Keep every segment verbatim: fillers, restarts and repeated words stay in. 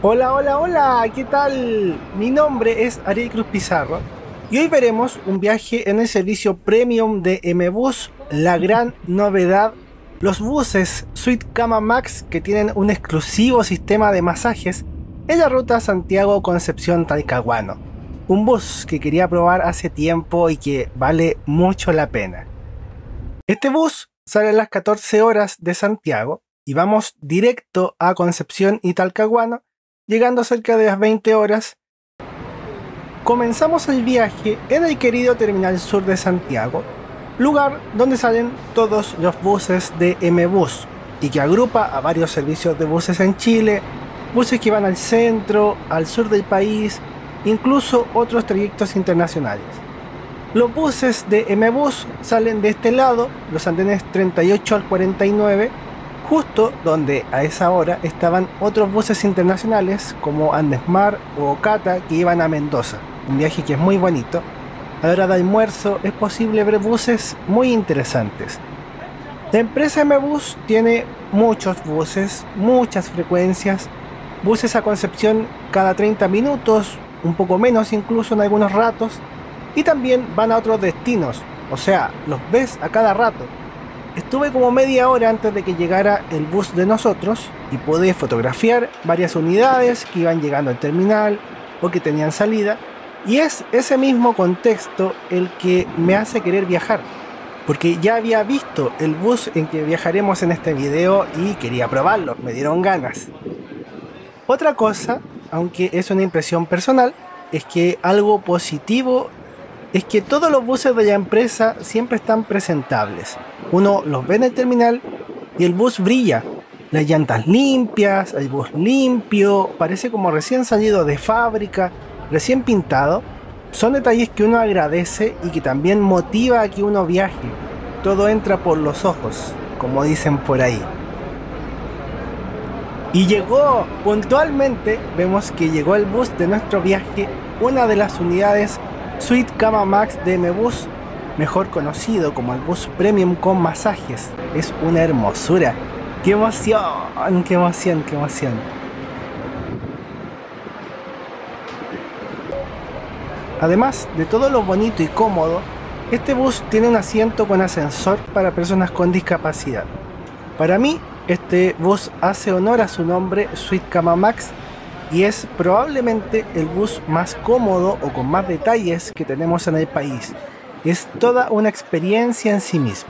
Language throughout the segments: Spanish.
Hola, hola, hola, ¿qué tal? Mi nombre es Ariel Cruz Pizarro y hoy veremos un viaje en el servicio premium de M-Bus, la gran novedad, los buses Suite Cama Max que tienen un exclusivo sistema de masajes en la ruta Santiago-Concepción-Talcahuano. Un bus que quería probar hace tiempo y que vale mucho la pena. Este bus sale a las catorce horas de Santiago y vamos directo a Concepción y Talcahuano, llegando cerca de las veinte horas. Comenzamos el viaje en el querido Terminal Sur de Santiago, lugar donde salen todos los buses de M-Bus y que agrupa a varios servicios de buses en Chile, buses que van al centro, al sur del país, incluso otros trayectos internacionales. Los buses de M-Bus salen de este lado, los andenes treinta y ocho al cuarenta y nueve, justo donde a esa hora estaban otros buses internacionales como Andesmar o Ocata que iban a Mendoza, un viaje que es muy bonito. A la hora de almuerzo es posible ver buses muy interesantes. La empresa M-Bus tiene muchos buses, muchas frecuencias, buses a Concepción cada treinta minutos, un poco menos incluso en algunos ratos, y también van a otros destinos, o sea, los ves a cada rato. Estuve como media hora antes de que llegara el bus de nosotros y pude fotografiar varias unidades que iban llegando al terminal o que tenían salida, y es ese mismo contexto el que me hace querer viajar, porque ya había visto el bus en que viajaremos en este video y quería probarlo, me dieron ganas. Otra cosa, aunque es una impresión personal, es que algo positivo es que todos los buses de la empresa siempre están presentables. Uno los ve en el terminal y el bus brilla. Las llantas limpias, el bus limpio, parece como recién salido de fábrica, recién pintado. Son detalles que uno agradece y que también motiva a que uno viaje. Todo entra por los ojos, como dicen por ahí. Y llegó, puntualmente, vemos que llegó el bus de nuestro viaje, una de las unidades Suite Cama Max de M-Bus, mejor conocido como el bus premium con masajes. Es una hermosura. ¡Qué emoción! ¡Qué emoción! ¡Qué emoción! Además de todo lo bonito y cómodo, este bus tiene un asiento con ascensor para personas con discapacidad. Para mí, este bus hace honor a su nombre, Suite Cama Max, y es probablemente el bus más cómodo o con más detalles que tenemos en el país. Es toda una experiencia en sí mismo.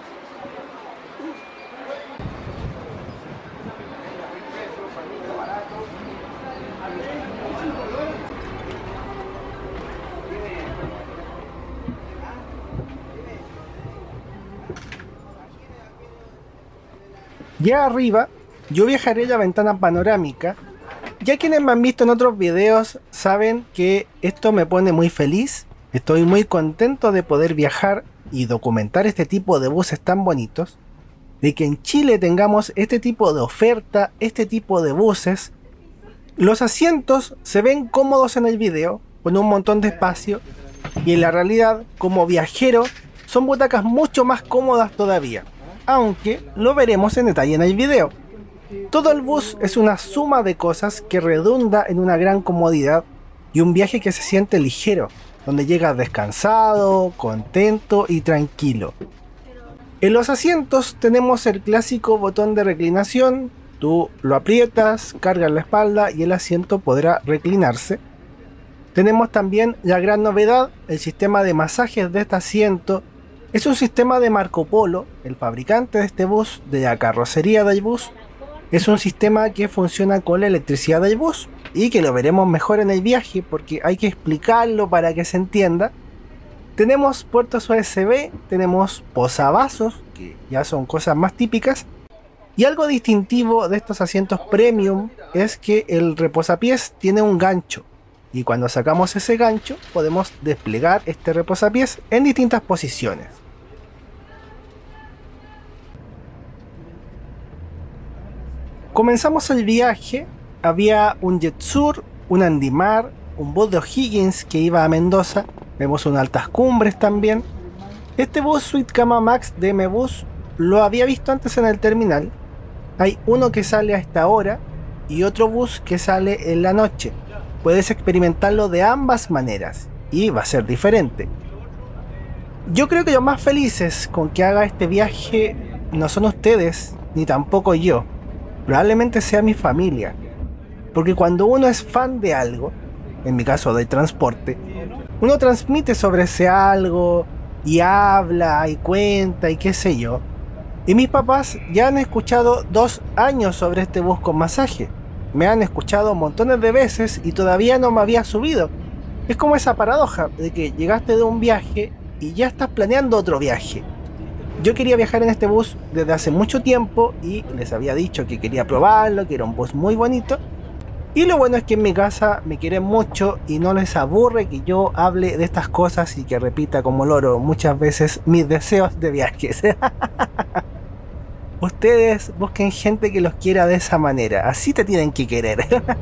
Ya arriba, yo viajaré la ventana panorámica. Ya quienes me han visto en otros videos saben que esto me pone muy feliz. Estoy muy contento de poder viajar y documentar este tipo de buses tan bonitos. De que en Chile tengamos este tipo de oferta, este tipo de buses. Los asientos se ven cómodos en el video, con un montón de espacio. Y en la realidad, como viajero, son butacas mucho más cómodas todavía. Aunque lo veremos en detalle en el video. Todo el bus es una suma de cosas que redunda en una gran comodidad y un viaje que se siente ligero, donde llegas descansado, contento y tranquilo. En los asientos tenemos el clásico botón de reclinación. Tú lo aprietas, cargas la espalda y el asiento podrá reclinarse. Tenemos también la gran novedad, el sistema de masajes de este asiento. Es un sistema de Marco Polo, el fabricante de este bus, de la carrocería del bus. Es un sistema que funciona con la electricidad del bus y que lo veremos mejor en el viaje porque hay que explicarlo para que se entienda. Tenemos puertos U S B, tenemos posavasos, que ya son cosas más típicas. Y algo distintivo de estos asientos premium es que el reposapiés tiene un gancho. Y cuando sacamos ese gancho podemos desplegar este reposapiés en distintas posiciones. Comenzamos el viaje, había un Jetsur, un Andimar, un bus de O'Higgins que iba a Mendoza, vemos unas altas cumbres también. Este bus Suite Cama Max de M-Bus lo había visto antes en el terminal, hay uno que sale a esta hora y otro bus que sale en la noche. Puedes experimentarlo de ambas maneras y va a ser diferente. Yo creo que los más felices con que haga este viaje no son ustedes, ni tampoco yo. Probablemente sea mi familia. Porque cuando uno es fan de algo, en mi caso del transporte, uno transmite sobre ese algo y habla y cuenta y qué sé yo. Y mis papás ya han escuchado dos años sobre este bus con masaje. Me han escuchado montones de veces y todavía no me había subido. Es como esa paradoja de que llegaste de un viaje y ya estás planeando otro viaje. Yo quería viajar en este bus desde hace mucho tiempo y les había dicho que quería probarlo, que era un bus muy bonito. Y lo bueno es que en mi casa me quieren mucho y no les aburre que yo hable de estas cosas y que repita como loro muchas veces mis deseos de viajes. Ustedes busquen gente que los quiera de esa manera, así te tienen que querer.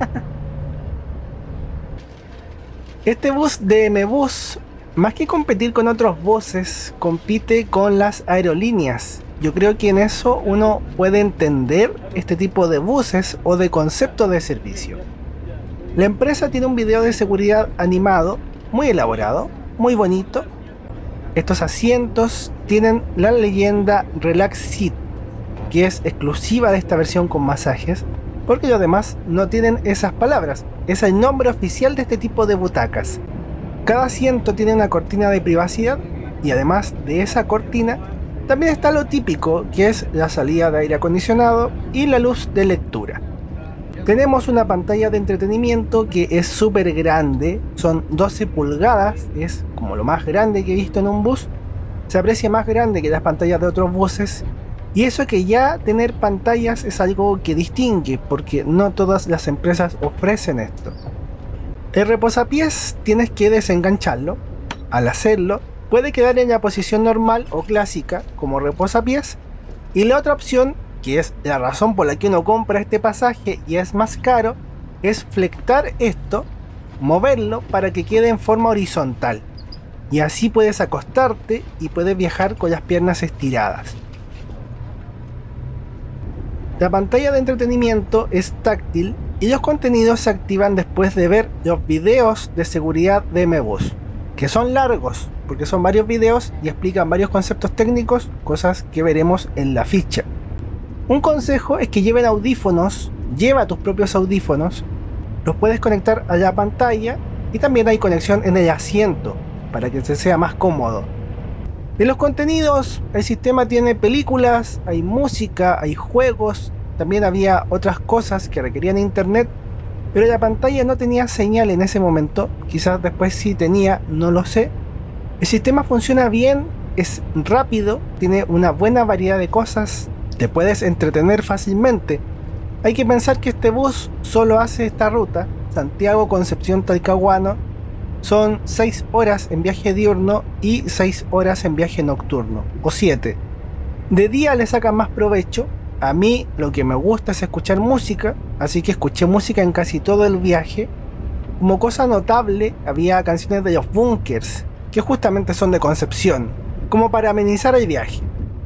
Este bus de M-Bus, más que competir con otros buses, compite con las aerolíneas. Yo creo que en eso uno puede entender este tipo de buses o de concepto de servicio. La empresa tiene un video de seguridad animado, muy elaborado, muy bonito. Estos asientos tienen la leyenda Relax Seat, que es exclusiva de esta versión con masajes, porque los demás no tienen esas palabras. Es el nombre oficial de este tipo de butacas. Cada asiento tiene una cortina de privacidad y además de esa cortina también está lo típico, que es la salida de aire acondicionado y la luz de lectura. Tenemos una pantalla de entretenimiento que es súper grande, son doce pulgadas, es como lo más grande que he visto en un bus. Se aprecia más grande que las pantallas de otros buses. Y eso que ya tener pantallas es algo que distingue, porque no todas las empresas ofrecen esto. El reposapiés tienes que desengancharlo. Al hacerlo, puede quedar en la posición normal o clásica como reposapiés. Y la otra opción, que es la razón por la que uno compra este pasaje y es más caro, es flectar esto, moverlo para que quede en forma horizontal. Y así puedes acostarte y puedes viajar con las piernas estiradas. La pantalla de entretenimiento es táctil y los contenidos se activan después de ver los videos de seguridad de M-Bus, que son largos, porque son varios videos y explican varios conceptos técnicos, cosas que veremos en la ficha. Un consejo es que lleven audífonos, lleva tus propios audífonos, los puedes conectar a la pantalla y también hay conexión en el asiento, para que te sea más cómodo. De los contenidos, el sistema tiene películas, hay música, hay juegos, también había otras cosas que requerían internet, pero la pantalla no tenía señal en ese momento, quizás después sí tenía, no lo sé. El sistema funciona bien, es rápido, tiene una buena variedad de cosas, te puedes entretener fácilmente. Hay que pensar que este bus solo hace esta ruta, Santiago-Concepción-Talcahuano. Son seis horas en viaje diurno y seis horas en viaje nocturno, o siete. De día le sacan más provecho. A mí lo que me gusta es escuchar música, así que escuché música en casi todo el viaje. Como cosa notable, había canciones de los Bunkers, que justamente son de Concepción, como para amenizar el viaje.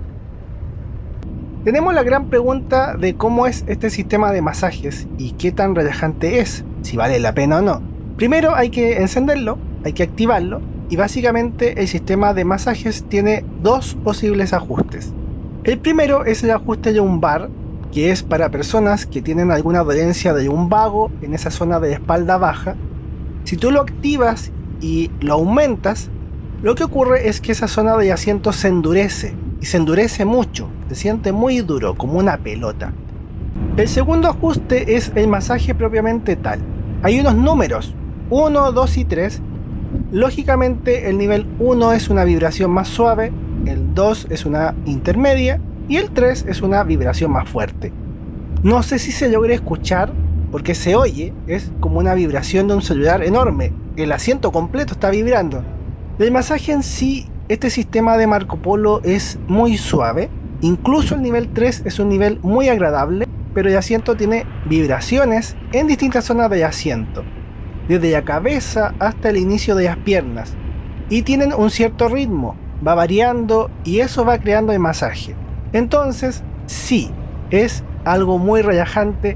Tenemos la gran pregunta de cómo es este sistema de masajes y qué tan relajante es, si vale la pena o no. Primero hay que encenderlo, hay que activarlo y básicamente el sistema de masajes tiene dos posibles ajustes. El primero es el ajuste lumbar, que es para personas que tienen alguna dolencia de lumbago en esa zona de la espalda baja. Si tú lo activas y lo aumentas, lo que ocurre es que esa zona del asiento se endurece y se endurece mucho, se siente muy duro, como una pelota. El segundo ajuste es el masaje propiamente tal. Hay unos números, uno, dos y tres. Lógicamente el nivel uno es una vibración más suave, el dos es una intermedia y el tres es una vibración más fuerte. No sé si se logra escuchar porque se oye, es como una vibración de un celular enorme, el asiento completo está vibrando. El masaje en sí, este sistema de Marco Polo es muy suave, incluso el nivel tres es un nivel muy agradable, pero el asiento tiene vibraciones en distintas zonas del asiento, desde la cabeza hasta el inicio de las piernas, y tienen un cierto ritmo, va variando y eso va creando el masaje. Entonces, sí, es algo muy relajante,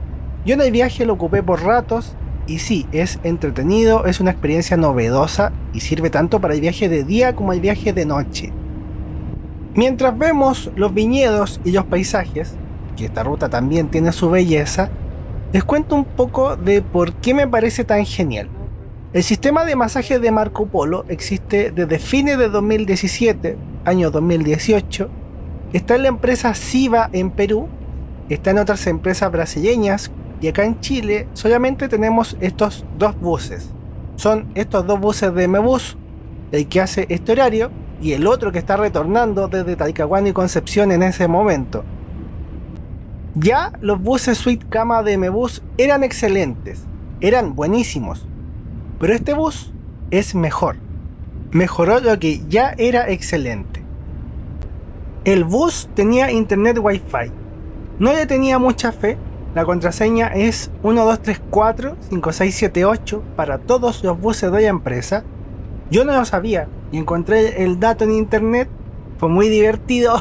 Yo en el viaje lo ocupé por ratos y sí, es entretenido, es una experiencia novedosa y sirve tanto para el viaje de día como el viaje de noche. Mientras vemos los viñedos y los paisajes, que esta ruta también tiene su belleza, les cuento un poco de por qué me parece tan genial. El sistema de masaje de Marco Polo existe desde fines de dos mil diecisiete, año dos mil dieciocho, está en la empresa Siva en Perú, está en otras empresas brasileñas y acá en Chile solamente tenemos estos dos buses. Son estos dos buses de M-Bus, el que hace este horario y el otro que está retornando desde Talcahuano y Concepción en ese momento. Ya los buses Suite Cama de M-Bus eran excelentes, eran buenísimos, pero este bus es mejor, mejoró lo que ya era excelente. El bus tenía internet Wi-Fi, no le tenía mucha fe, la contraseña es uno dos tres cuatro cinco seis siete ocho para todos los buses de la empresa. Yo no lo sabía y encontré el dato en internet, fue muy divertido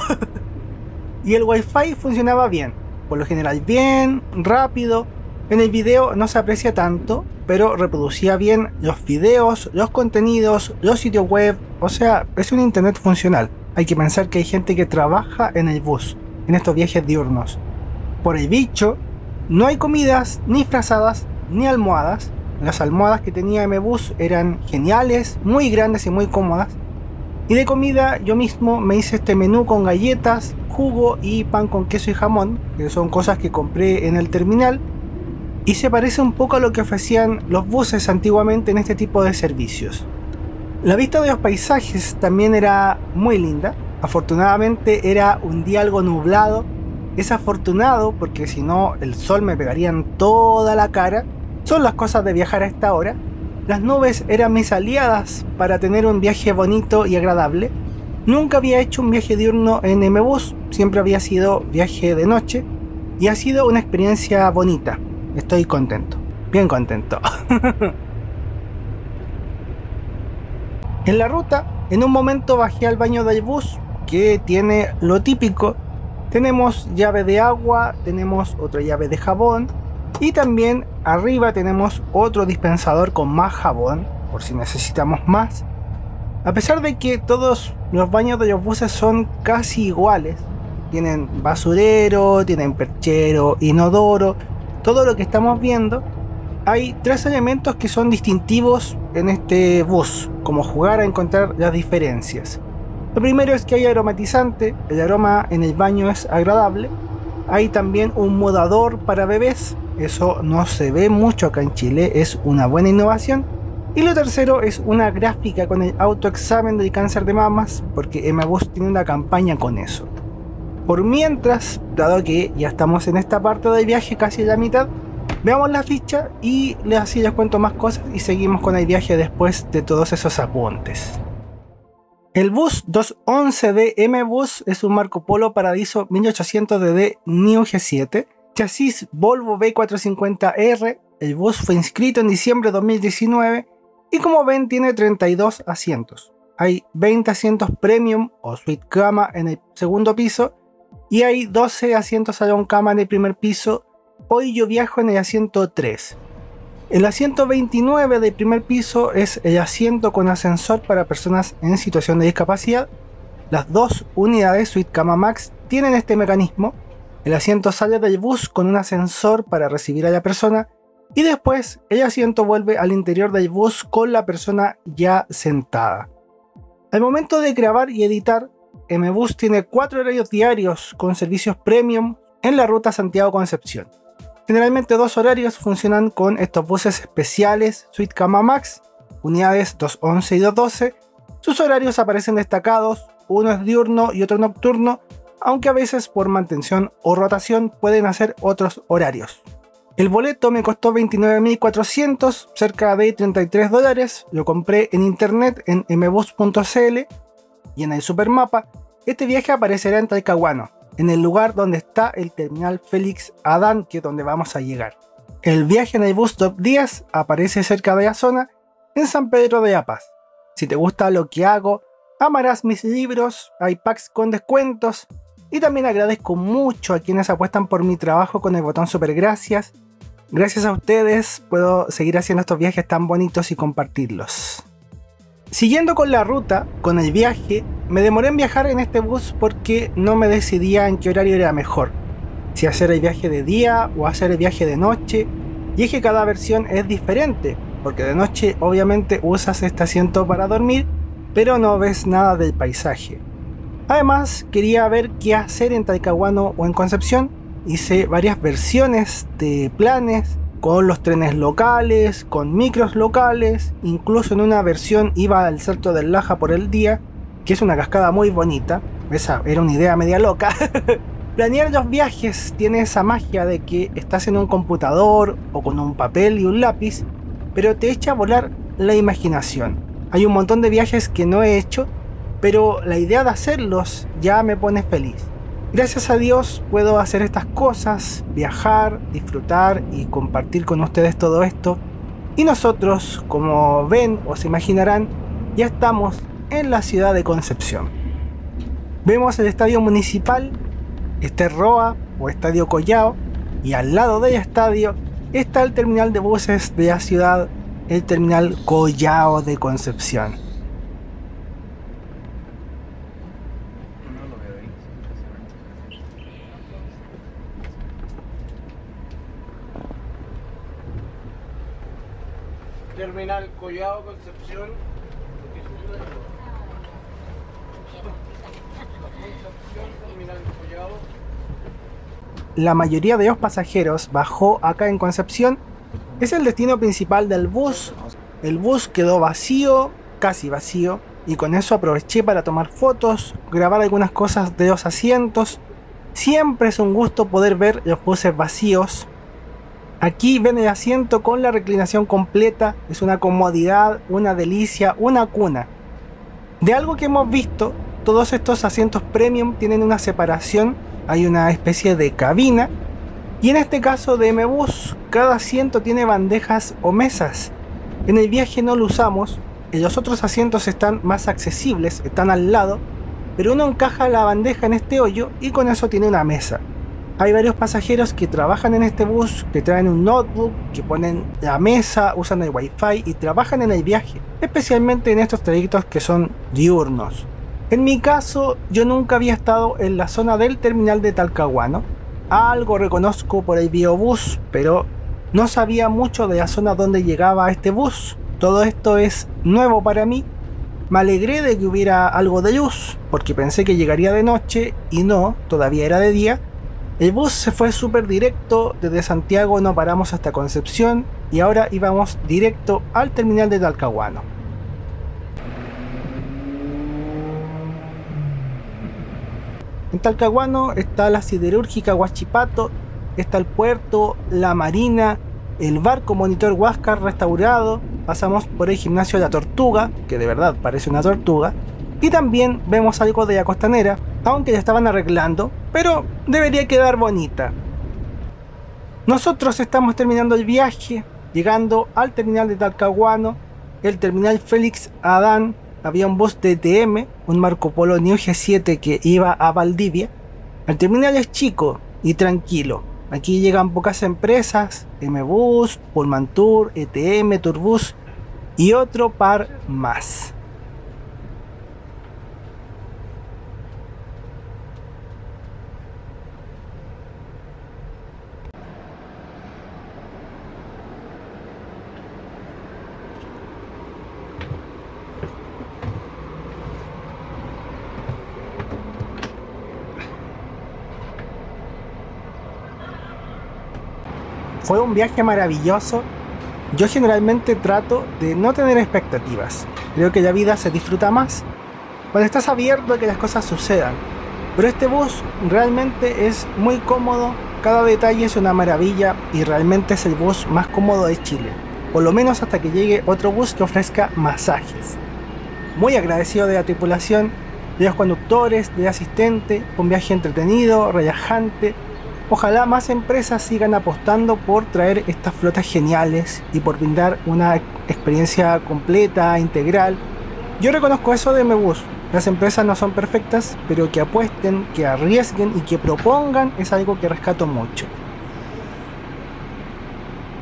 y el Wi-Fi funcionaba bien, por lo general bien, rápido. En el video no se aprecia tanto, pero reproducía bien los videos, los contenidos, los sitios web, o sea, es un internet funcional. Hay que pensar que hay gente que trabaja en el bus, en estos viajes diurnos. Por el bicho, no hay comidas, ni frazadas, ni almohadas. Las almohadas que tenía M-Bus eran geniales, muy grandes y muy cómodas. Y de comida yo mismo me hice este menú con galletas, jugo y pan con queso y jamón, que son cosas que compré en el terminal. Y se parece un poco a lo que ofrecían los buses antiguamente en este tipo de servicios. La vista de los paisajes también era muy linda. Afortunadamente era un día algo nublado. Es afortunado porque si no el sol me pegaría en toda la cara. Son las cosas de viajar a esta hora. Las nubes eran mis aliadas para tener un viaje bonito y agradable. Nunca había hecho un viaje diurno en M-Bus, siempre había sido viaje de noche y ha sido una experiencia bonita. Estoy contento, bien contento. En la ruta, en un momento bajé al baño del bus, que tiene lo típico. Tenemos llave de agua, tenemos otra llave de jabón y también arriba tenemos otro dispensador con más jabón, por si necesitamos más. A pesar de que todos los baños de los buses son casi iguales, tienen basurero, tienen perchero, inodoro, todo lo que estamos viendo, hay tres elementos que son distintivos en este bus, como jugar a encontrar las diferencias. Lo primero es que hay aromatizante, el aroma en el baño es agradable. Hay también un mudador para bebés, eso no se ve mucho acá en Chile, es una buena innovación. Y lo tercero es una gráfica con el autoexamen del cáncer de mamas, porque M-Bus tiene una campaña con eso. Por mientras, dado que ya estamos en esta parte del viaje, casi a la mitad, veamos la ficha y les así les cuento más cosas y seguimos con el viaje después de todos esos apuntes. El bus doscientos once de M-Bus es un Marco Polo Paradiso mil ochocientos D D New G siete, chasis Volvo B cuatrocientos cincuenta R. El bus fue inscrito en diciembre de dos mil diecinueve y como ven tiene treinta y dos asientos. Hay veinte asientos Premium o Suite Cama en el segundo piso y hay doce asientos Salón Cama en el primer piso. Hoy yo viajo en el asiento tres. El asiento veintinueve del primer piso es el asiento con ascensor para personas en situación de discapacidad. Las dos unidades Suite Cama Max tienen este mecanismo. El asiento sale del bus con un ascensor para recibir a la persona y después el asiento vuelve al interior del bus con la persona ya sentada. Al momento de grabar y editar, M-Bus tiene cuatro horarios diarios con servicios premium en la ruta Santiago-Concepción. Generalmente dos horarios funcionan con estos buses especiales Suite Cama Max, unidades doscientos once y doscientos doce. Sus horarios aparecen destacados, uno es diurno y otro nocturno, aunque a veces por mantención o rotación pueden hacer otros horarios. El boleto me costó veintinueve mil cuatrocientos, cerca de treinta y tres dólares, lo compré en internet en m bus punto c l y en el supermapa. Este viaje aparecerá en Talcahuano, en el lugar donde está el terminal Félix Adán, que es donde vamos a llegar. El viaje en el bus top diez aparece cerca de la zona, en San Pedro de la Paz. Si te gusta lo que hago, amarás mis libros, hay packs con descuentos, y también agradezco mucho a quienes apuestan por mi trabajo con el botón super gracias. Gracias a ustedes puedo seguir haciendo estos viajes tan bonitos y compartirlos. Siguiendo con la ruta, con el viaje, me demoré en viajar en este bus porque no me decidía en qué horario era mejor. Si hacer el viaje de día o hacer el viaje de noche. Y es que cada versión es diferente, porque de noche obviamente usas este asiento para dormir, pero no ves nada del paisaje. Además, quería ver qué hacer en Talcahuano o en Concepción. Hice varias versiones de planes, con los trenes locales, con micros locales, incluso en una versión iba al Salto del Laja por el día, que es una cascada muy bonita. Esa era una idea media loca. Planear los viajes tiene esa magia de que estás en un computador o con un papel y un lápiz, pero te echa a volar la imaginación. Hay un montón de viajes que no he hecho, pero la idea de hacerlos ya me pone feliz. Gracias a Dios puedo hacer estas cosas, viajar, disfrutar y compartir con ustedes todo esto. Y nosotros, como ven o se imaginarán, ya estamos en la ciudad de Concepción. Vemos el estadio municipal, este Roa o Estadio Collao, y al lado del estadio está el terminal de buses de la ciudad, el terminal Collao de Concepción. Terminal Collao, Concepción. Terminal Collao. La mayoría de los pasajeros bajó acá en Concepción. Es el destino principal del bus. El bus quedó vacío, casi vacío, y con eso aproveché para tomar fotos, grabar algunas cosas de los asientos. Siempre es un gusto poder ver los buses vacíos. Aquí ven el asiento con la reclinación completa, es una comodidad, una delicia, una cuna. De algo que hemos visto, todos estos asientos premium tienen una separación, hay una especie de cabina, y en este caso de M-Bus, cada asiento tiene bandejas o mesas. En el viaje no lo usamos, los otros asientos están más accesibles, están al lado, pero uno encaja la bandeja en este hoyo y con eso tiene una mesa. Hay varios pasajeros que trabajan en este bus, que traen un notebook, que ponen la mesa, usan el wifi y trabajan en el viaje, especialmente en estos trayectos que son diurnos. En mi caso, yo nunca había estado en la zona del terminal de Talcahuano. Algo reconozco por el biobús, pero no sabía mucho de la zona donde llegaba este bus. Todo esto es nuevo para mí. Me alegré de que hubiera algo de luz, porque pensé que llegaría de noche y no, todavía era de día. El bus se fue súper directo, desde Santiago no paramos hasta Concepción y ahora íbamos directo al terminal de Talcahuano. En Talcahuano está la siderúrgica Huachipato, está el puerto, la marina, el barco Monitor Huáscar restaurado, pasamos por el gimnasio de la Tortuga, que de verdad parece una tortuga, y también vemos algo de la costanera, aunque ya estaban arreglando, pero debería quedar bonita. Nosotros estamos terminando el viaje, llegando al terminal de Talcahuano, el terminal Félix Adán. Había un bus de T M, un Marco Polo Neo G siete que iba a Valdivia. El terminal es chico y tranquilo. Aquí llegan pocas empresas, M-Bus, Pullman Tour, E T M, Tourbus y otro par más. Fue un viaje maravilloso. Yo generalmente trato de no tener expectativas. Creo que la vida se disfruta más cuando estás abierto a que las cosas sucedan. Pero este bus realmente es muy cómodo, cada detalle es una maravilla y realmente es el bus más cómodo de Chile. Por lo menos hasta que llegue otro bus que ofrezca masajes. Muy agradecido de la tripulación, de los conductores, del asistente. Un viaje entretenido, relajante. Ojalá más empresas sigan apostando por traer estas flotas geniales y por brindar una experiencia completa, integral. Yo reconozco eso de M-Bus. Las empresas no son perfectas, pero que apuesten, que arriesguen y que propongan es algo que rescato mucho.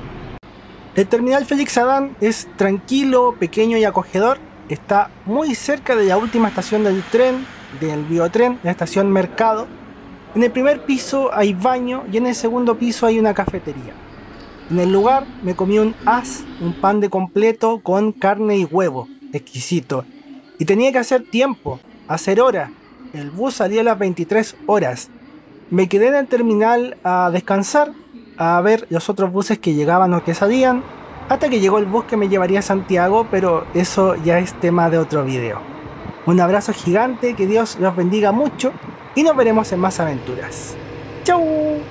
El terminal Félix Adán es tranquilo, pequeño y acogedor. Está muy cerca de la última estación del tren, del biotren, la estación Mercado. En el primer piso hay baño y en el segundo piso hay una cafetería. En el lugar me comí un as, un pan de completo con carne y huevo, exquisito. Y tenía que hacer tiempo, hacer hora. El bus salía a las veintitrés horas. Me quedé en el terminal a descansar, a ver los otros buses que llegaban o que salían, hasta que llegó el bus que me llevaría a Santiago, pero eso ya es tema de otro video. Un abrazo gigante, que Dios los bendiga mucho y nos veremos en más aventuras. ¡Chau!